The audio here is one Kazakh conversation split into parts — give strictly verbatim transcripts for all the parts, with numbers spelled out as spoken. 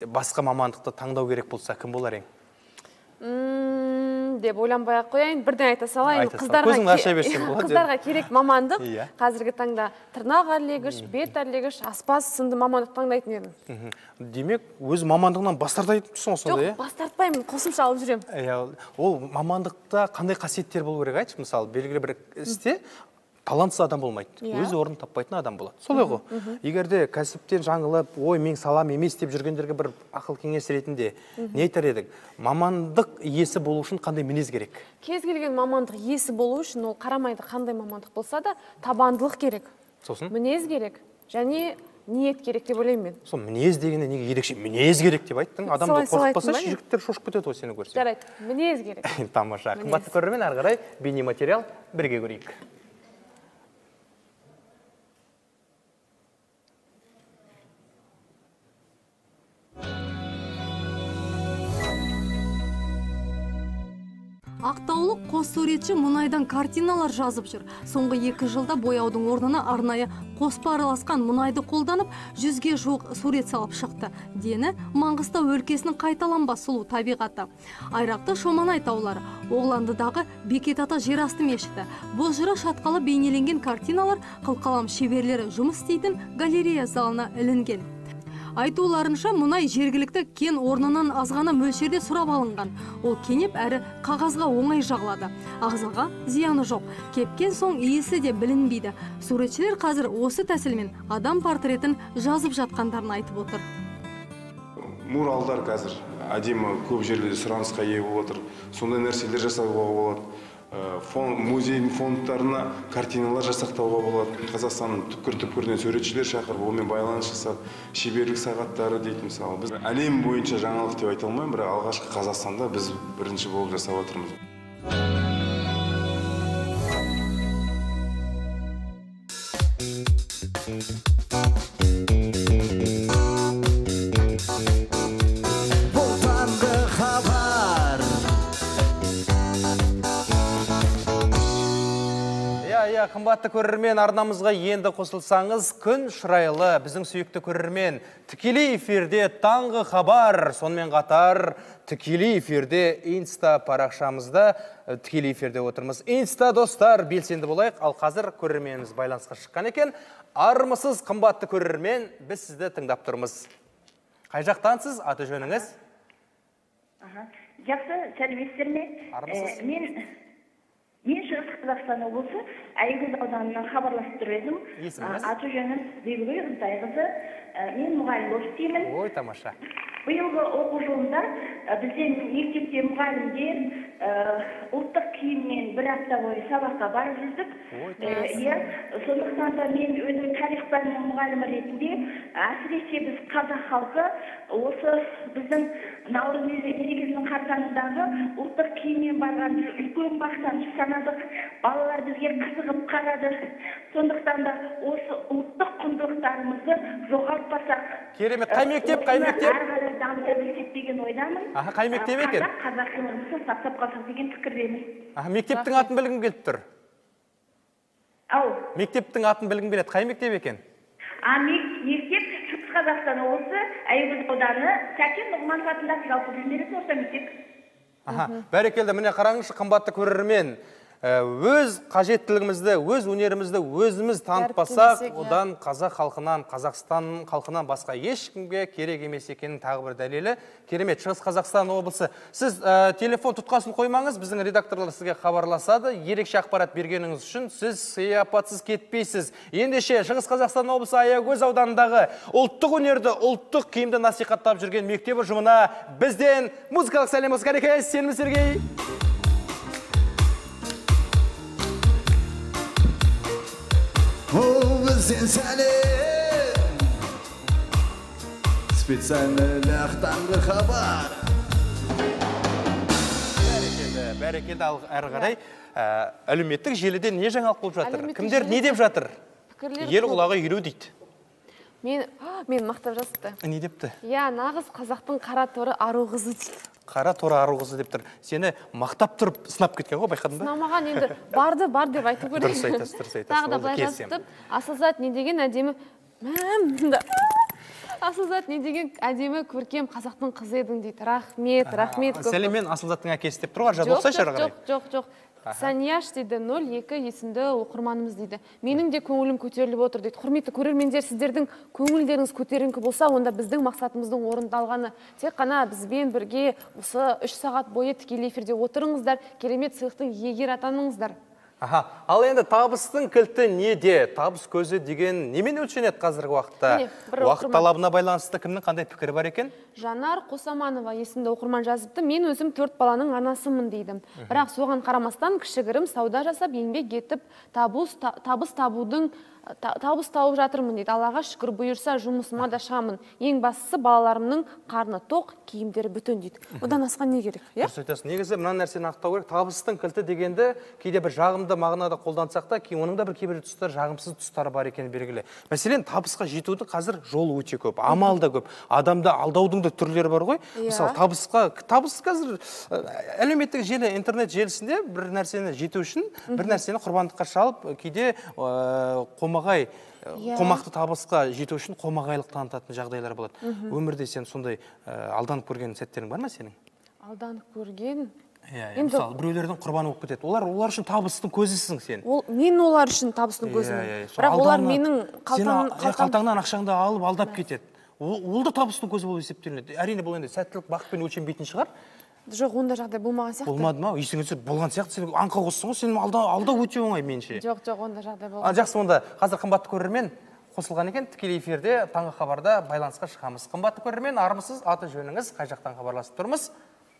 басқа мамандықты таңдау керек болса, кім болар ең? деп ойланбай ақ қояйын, бірден айта салайын. Қыздарға керек мамандық қазіргі таңда тырнақ әрлегіш, бет әрлегіш, аспаз сынды мамандық таңдайтын едім. Демек, өз мамандығынан бас тартайсың осындай? Жоқ, бас тартпаймын, қосымша алып жүрем. Ол мамандықта қандай қасиеттер болу керек айтшы? Мысалы, белгілі бір істе талантсыз адам болмайды. Өз орнын таппайтын адам болады. Солай ғой. Егерде кәсіптен жаңылып, ой, мен салам емес деп жүргендерге бір ақыл кеңес ретінде не айтар едік? Мамандық иесі болу үшін қандай мінез керек? Кез келген мамандық иесі болу үшін ол қарамайды қандай мамандық болса да, табандылық керек. Сосын? Мінез керек және ниет керек деп ойлаймын мен. Сол мінез дегенде неге ерекше мінез керек деп айттың? Адамды қорқытпаса, жігіттер шошып кетеді ғой сені көрсе. Жарайды, мінез керек. Тамаша. Қымбатты көрермен, ары қарай бейнематериал бірге көрейік. Ақтаулық қос суретші мұнайдан картиналар жазып жүр. Соңғы екі жылда бояудың орнына арнайы қоспа араласқан мұнайды қолданып, жүзге жуық сурет салып шықты. Дені Маңғыстау өлкесінің қайталанбас сұлу табиғаты. Айрақты Шоманай таулары, Оғландыдағы Бекет ата жерасты мешіті. Бозжыра шатқалы бейнеленген картиналар қылқалам шеберлері жұмыс істейтін галерея залына ілінген. Айтуларынша, мұнай жергілікті кен орнынан азғана мөлшерде сұрап алынған. Ол кенеп әрі қағазға оңай жағылады. Ағзаға зияны жоқ. Кепкен соң иесі де білінбейді. Суретшілер қазір осы тәсілмен адам портретін жазып жатқандарын айтып отыр. Муралдар қазір әдемі көп жерлерде сұранысқа ие болып отыр. Сондай нәрселер жасауға болады. Музейдің фондтарына картиналар жасақтауға болады. Қазақстанның түкпір-түкпірінен суретшілер шақырып, олмен байланыс жасап, шеберлік сағаттары дейді мысалы. Біз әлем бойынша жаңалық деп айта алмаймын, бірақ алғашқы Қазақстанда біз бірінші болып жасап отырмыз. Қымбатты көрермен, арнамызға енді қосылсаңыз, күн шырайлы, біздің сүйікті көрермен, тікелей эфирде таңғы хабар, сонымен қатар тікелей эфирде инста парақшамызда тікелей эфирде отырмыз. Инста достар, белсенді болайық, ал қазір көрерменіміз байланысқа шыққан екен. Армысыз, қымбатты көрермен, біз сізді тыңдап тұрмыз. Қай жақтансыз, аты жөніңіз? Жақсы, сәлеметсіздер ме? Армысыз. Мен Мен Шығыс Қазақстан облысы Айгүл ауданынан хабарласып тұр едім. Есіміңіз? Аты жөнім Бибігүл Ынтайқызы. Мен мұғалім болып істеймін. Ой, тамаша. Биылғы оқу жылында бізден мектепте мұғалімдер ұлттық киіммен бір апта бойы сабаққа барып жүрдік. Иә, сондықтан да мен өзім тарих пәнінің мұғалімі ретінде, әсіресе біз қазақ халқы осы біздің Наурыз мерекесінің қарсаңындағы ұлттық киіммен барған үлкен мақтаныш санадық. Балалар бізге қызығып қарады. Сондықтан да осы ұлттық құндылықтарымызды жоғалтпасақ. Керемет, қай мектеп, қай мектеп? Дамыта білсек деген ойдамын. Аха, қай мектеп екен? Қазақ тілімізді сақтап қалсақ деген пікірдемін. Аха, мектептің атын білгім келіп тұр. Ау. Мектептің атын білгім келеді. Қай мектеп екен? А, мектеп Шығыс Қазақстан облысы Айгүл ауданы Сәкен Нұғманов атындағы жалпы білім беретін орта мектеп. Аха, бәрекелді, міне қараңызшы, қымбатты көрермен. Өз қажеттілігімізді, өз өнерімізді өзіміз танытпасақ, одан қазақ халқынан, Қазақстан халқынан басқа ешкімге керек емес екенін тағы бір дәлелі. Керемет, Шығыс Қазақстан облысы. Сіз телефон тұтқасын қоймаңыз, біздің редакторлар сізге хабарласады. Ерекше ақпарат бергеніңіз үшін сіз сияпатсыз кетпейсіз. Ендеше Шығыс Қазақстан облысы Аягөз ауданындағы ұлттық өнерді, ұлттық киімді насихаттап жүрген мектеп ұжымына бізден музыкалық сәлем болсын. Қанекей, сенімі Сергей. Ол бізден сәлем, специальнілік таңғы хабар. Бәрекелді, бәрекелді әрі қарай. Әлеуметтік желіде не жаңалық болып жатыр? Кімдер не деп жатыр? Ел құлағы үйру дейді. Мен мақтап жазыпты. Не депті? Я, нағыз қазақтың қара торы ару қызы дейді. Қара торы ару қызы деп тұр. Сені мақтап тұрып сынап кеткен ғой, байқадың ба? Сынамаған, енді барды бар деп айту керек. Дұрыс айтасыз, дұрыс айтасыз. Тағы да былай жазыпты. Асылзат не деген әдемі. Асылзат не деген әдемі көркем қазақтың қызы едің дейді. Рахмет, рахмет көп. Сәлеммен Асылзаттың әкесі деп тұрған жады ұқсайшы ары қарай. Жоқ, жоқ, жоқ. Санияш дейді, нөл екі есімді оқырманымыз дейді. Менің де көңілім көтеріліп отыр дейді. Құрметті көрермендер, сіздердің көңілдеріңіз көтеріңкі болса, онда біздің мақсатымыздың орындалғаны. Тек қана бізбен бірге осы үш сағат бойы тікелей эфирде отырыңыздар, керемет сыйлықтың иегері атаныңыздар. Аха, ал енді табыстың кілті неде? Табыс көзі деген немен өлшенеді қазіргі уақытта? Уақыт талабына байланысты кімнің қандай пікірі бар екен? Жанар Қосаманова есімді оқырман жазыпты. Мен өзім төрт баланың анасымын дейді. Бірақ соған қарамастан кішігірім сауда жасап, еңбек етіп, табыс табудың табыс тауып жатырмын дейді. Аллаға шүкір, бұйырса жұмысыма да шығамын. Ең бастысы балаларымның қарны тоқ, киімдері бүтін дейді. Одан асқан не керек? Дұрыс айтасың. Негізі мына нәрсені анықтау керек. Табыстың кілті дегенді кейде бір жағымды мағынада қолдансақ та, оның да бір кейбір тұстар жағымсыз тұстары бар екені белгілі. Мәселен, табысқа жетудің қазір жолы өте көп, амал да көп. Адамды алдаудың да түрлері бар ғой. Мысалы, табысқа табыс қазір әлеуметтік желі, интернет желісінде бір нәрсені жету үшін бір нәрсені құрбандыққа шалып, кейде қомағай қомақты табысқа жету үшін қомағайлық танытатын жағдайлар болады. Өмірде сен сондай алданып көрген сәттерің бар ма сенің? Алданып көрген? Мысалы, біреулердің құрбаны болып кетеді. Олар олар үшін табыстың көзісің сен. Мен олар үшін табыстың көзімін. Бірақ олар менің қалтаңнан ақшаңды алып алдап кетеді. Ол да табыстың көзі болып есептелінеді. Әрине бұл енді сәттілік бақытпен өлшенбейтін шығар. Жоқ, онда жағдай болмаған сияқты. Болмады ма? Есіңе түсіп болған сияқты, сен аңқа қоссың ғой, сен алда өте оңай менше. Жоқ, жоқ, онда жағдай болған. Жақсы, онда қазір қымбатты көрермен қосылған екен, тікелей эфирде таңғы хабарда байланысқа шығамыз. Қымбатты көрермен, армысыз, аты жөніңіз, қай жақтан хабарласып тұрмыз?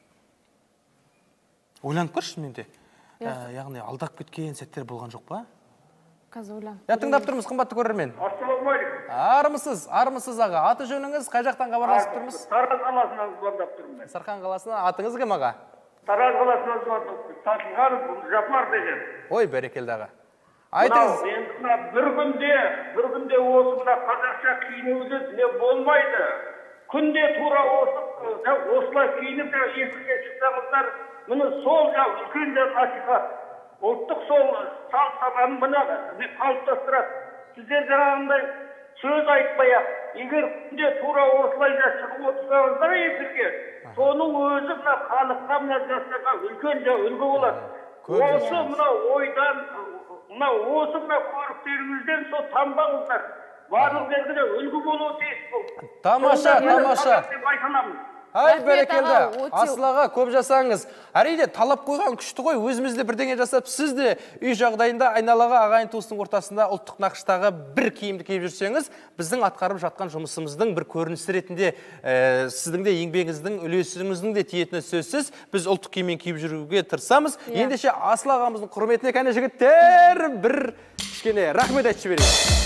Ойланып көрші менде. Яғни алдап кеткен сәттер болған жоқ па? Қазір ойланып. Я тыңдап тұрмыз, қымбатты көрермен. Ассалаумағалейкум. Армысыз, армысыз аға. Аты жөніңіз, қай жақтан хабарласып тұрмыз? Тараз қаласынан звондап тұрмын. Сарқан қаласынан, атыңыз кім аға? Тараз қаласынан звондап тұрмын. Тасылғанов Жапар деген. Ой, бәрекелді аға. Айтыңыз. Енді бір күнде, бір күнде осы мына қазақша киінуді не болмайды. Күнде тура осы осылай киініп есікке шықсаңыздар, міне сол жау үлкен де насихат. Ұлттық сол салт-сананы мына қалыптастырады. Сіздер жаңағындай сөз айтпай-ақ, егер күнде тура осылайша шығып отырсаңыздар эфирге, соның өзі мына халыққа, мына жастарға үлкен үлгі болады. Осы мына ойдан, мына осы мына көріктеріңізден сол танбаңыздар. Барлық жерде үлгі болуы тиіс бұл. Тамаша, тамаша. Айтанамын. Ай, бәрекелді. Асылаға көп жасаңыз. Әрине, талап қойған күшті ғой, өзімізде бірдеңе жасап, сіз де үй жағдайында айналаға ағайын туыстың ортасында ұлттық нақыштағы бір киімді киіп жүрсеңіз, біздің атқарып жатқан жұмысымыздың бір көрінісі ретінде сіздің де еңбегіңіздің, үлесіңіздің де тиетіні сөзсіз, біз ұлттық киіммен киіп жүруге тырысамыз. Ендеше Асыл ағамыздың құрметіне кәне жігіттер бір кішкене рахмет айтшы берейік.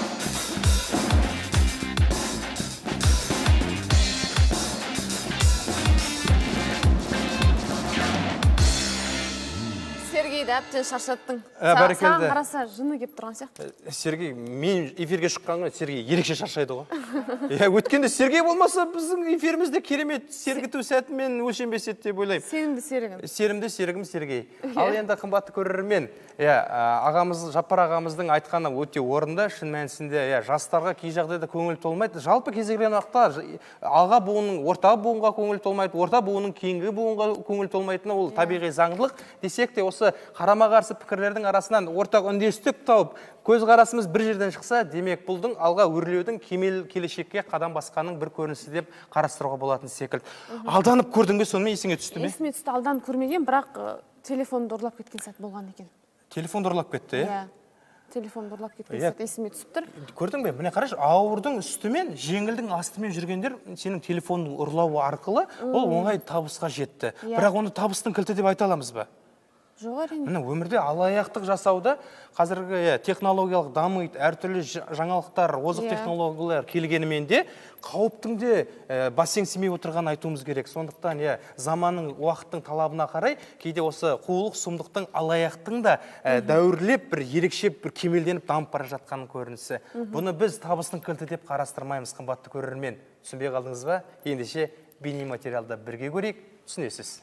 Сергейді әптен шаршаттың. Саған қараса жыны кеп тұрған сияқты. Сергей, мен эфирге шыққанға Сергей ерекше шаршайды ғой. Өткенде Сергей болмаса біздің эфирімізде керемет сергіту сәтімен өлшенбес еді деп ойлаймын. Сенімді серігім. Сенімді серігім Сергей. Ал енді қымбатты көрермен, ағамыз, Жаппар ағамыздың айтқаны өте орынды. Шын мәнісінде жастарға кей жағдайда көңіл толмайды. Жалпы кез келген уақытта алға буынның орта буынға көңіл толмайды, орта буынның кейінгі буынға көңіл толмайтыны ол табиғи заңдылық десек те осы қарама-қарсы пікірлердің арасынан ортақ үндестік тауып, көзқарасымыз бір жерден шықса, демек бұлдың алға өрлеудің кемел келешекке қадам басқаның бір көрінісі деп қарастыруға болатын секілді. Алданып көрдің бе, сонымен есіңе түсті ме? Есіме түсті, алданып көрмеген, бірақ телефонды ұрлап кеткен сәт болған екен. Телефонды ұрлап кетті, е? Телефонды ұрлап кеткен сәт есіме түсіп тұр. Көрдің бе? Міне қараш, ауырдың үстімен, жеңілдің астымен жүргендер сенің телефонды ұрлау арқылы ол оңай табысқа жетті. Бірақ оны табыстың кілті деп айта аламыз ба? Жоқ, әрине. Міне өмірде алаяқтық жасауда қазіргі технологиялық дамиды, әртүрлі жаңалықтар, озық технологиялар келгенімен де қауіптің де бас еңсемей отырғанын айтуымыз керек. Сондықтан заманның, уақыттың талабына қарай кейде осы қулық, сұмдықтың, алаяқтың да дәуірлеп бір ерекше бір кемелденіп дамып бара жатқанын көрінісі. Бұны біз табыстың кілті деп қарастырмаймыз, қымбатты көрермен. Түсінбей қалдыңыз ба? Ендеше бейнематериалда бірге көрейік, түсінесіз.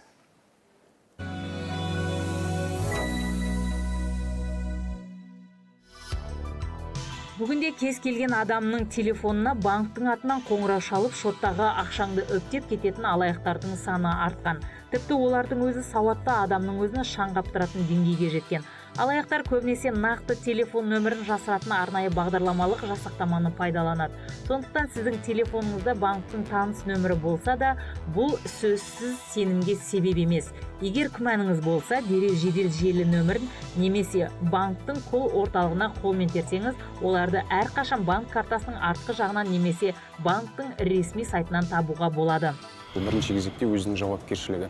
Бүгінде кез келген адамның телефонына банктың атынан қоңырау шалып, шоттағы ақшаңды өптеп кететін алаяқтардың саны артқан. Тіпті олардың өзі сауатты адамның өзіне шаң қаптыратын деңгейге жеткен. Алаяқтар көбінесе нақты телефон нөмірін жасыратын арнайы бағдарламалық жасақтаманы пайдаланады. Сондықтан сіздің телефоныңызда банктың таныс нөмірі болса да, бұл сөзсіз сенімге себеп емес. Егер күмәніңіз болса, дереу жедел желі нөмірін немесе банктың кол орталығына қолмен терсеңіз, оларды әрқашан банк картасының артқы жағынан немесе банктың ресми сайтынан табуға болады. Бірінші кезекте өзінің жауапкершілігі.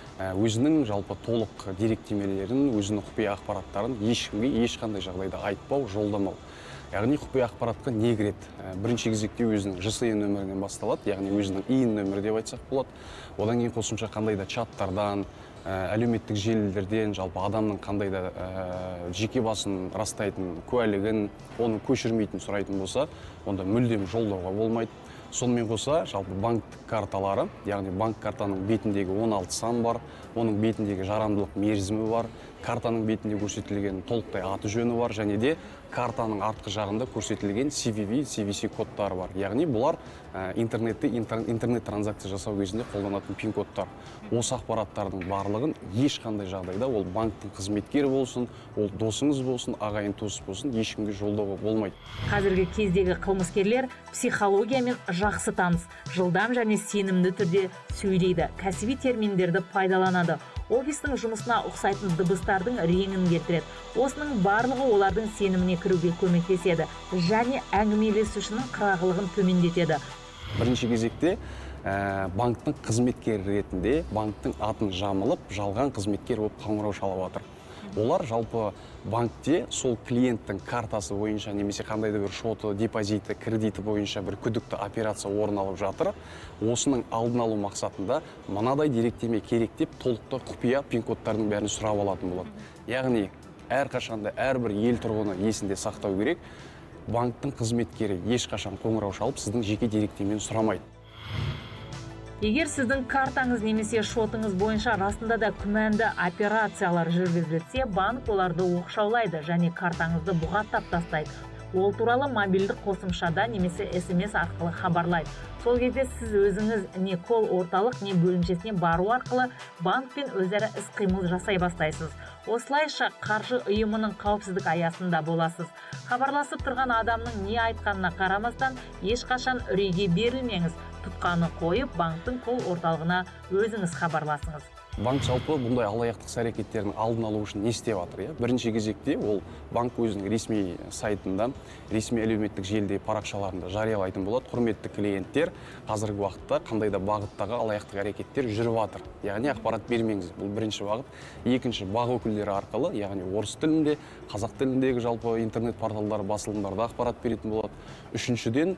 Өзінің жалпы толық деректемелерін, өзінің құпия ақпараттарын ешкімге ешқандай жағдайда айтпау, жолдамау. Яғни құпия ақпаратқа не кіреді? Бірінші кезекте өзінің ЖСН нөмірінен басталады, яғни өзінің ИН нөмірі деп айтсақ болады. Одан кейін қосымша қандай да чаттардан, әлеуметтік желілерден, жалпы адамның қандай да жеке басын растайтын куәлігін, оны көшірмейтін сұрайтын болса, онда мүлдем жолдауға болмайды. Сонымен қоса, жалпы банктік карталары, яғни банк картаның бетіндегі он алты сан бар, оның бетіндегі жарамдылық мерзімі бар, картаның бетінде көрсетілген толықтай аты жөні бар, және де картаның артқы жағында көрсетілген си ви ви, си ви си кодтары бар. Яғни бұлар интернетте интернет транзакция жасау кезінде қолданатын пин кодтар. Осы ақпараттардың барлығын ешқандай жағдайда ол банктың қызметкері болсын, ол досыңыз болсын, ағайын туыс болсын, ешкімге жолдауға болмайды. Қазіргі кездегі қылмыскерлер психологиямен жақсы таныс, жылдам және сенімді түрде сөйлейді, кәсіби терминдерді пайдаланады. Офистің жұмысына ұқсайтын дыбыстардың реңін келтіреді. Осының барлығы олардың сеніміне кіруге көмектеседі және әңгімелесушінің қырағылығын төмендетеді. Бірінші кезекте банктың қызметкері ретінде банктың атын жамылып, жалған қызметкер болып қоңырау шалып жатыр. Олар жалпы банкте сол клиенттің картасы бойынша немесе қандай да бір шоты, депозиті, кредиті бойынша бір күдікті операция орын алып жатыр. Осының алдын алу мақсатында мынадай деректеме керек деп толықтай құпия пин-кодтардың бәрін сұрап алатын болады. Яғни әрқашанда әрбір ел тұрғыны есінде сақтау керек, банктың қызметкері ешқашан қоңырау шалып сіздің жеке деректемені сұрамайды. Егер сіздің картаңыз немесе шотыңыз бойынша расында да күмәнді операциялар жүргізілсе, банк оларды оқшаулайды және картаңызды бұғаттап тастайды. Ол туралы мобильдік қосымшада немесе эс эм эс арқылы хабарлайды. Сол кезде сіз өзіңіз не кол орталық, не бөлімшесіне бару арқылы банкпен өзара іс-қимыл жасай бастайсыз. Осылайша қаржы ұйымының қауіпсіздік аясында боласыз. Хабарласып тұрған адамның не айтқанына қарамастан ешқашан үрейге берілмеңіз. Тұтқаны қойып, банктың кол орталығына өзіңіз хабарласыңыз. Банк жалпы бұндай алаяқтық әрекеттердің алдын алу үшін не істеп жатыр? Бірінші кезекте ол банк өзінің ресми сайтында, ресми әлеуметтік желіде парақшаларында жариялайтын болады. Құрметті клиенттер, қазіргі уақытта қандай да бағыттағы алаяқтық әрекеттер жүріп жатыр. Яғни ақпарат бермеңіз. Бұл бірінші бағыт. Екінші, бақ өкілдері арқылы, яғни орыс тілінде, қазақ тіліндегі жалпы интернет порталдар, басылымдарда ақпарат беретін болады. Үшіншіден,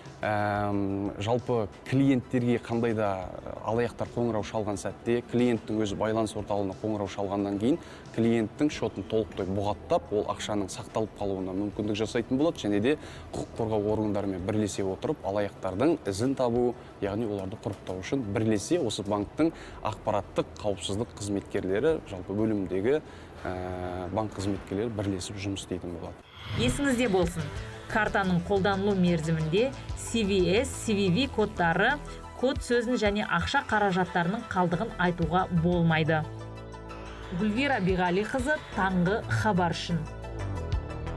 жалпы клиенттерге қандай да алаяқтар қоңырау шалған сәтте, клиенттің өзі байланыс орталығына қоңырау шалғаннан кейін клиенттің шотын толықтай бұғаттап, ол ақшаның сақталып қалуына мүмкіндік жасайтын болады, және де құқық қорғау органдарымен бірлесе отырып, алаяқтардың ізін табу, яғни оларды құрықтау үшін бірлесе осы банктың ақпараттық қауіпсіздік қызметкерлері, жалпы бөлімдегі банк қызметкерлері бірлесіп жұмыс істейтін болады. Есіңізде болсын, картаның қолданылу мерзімінде си ви эс, си ви ви кодтары, код сөзін және ақша қаражаттарының қалдығын айтуға болмайды. Гүлвира Биғалиқызы, таңғы хабар үшін.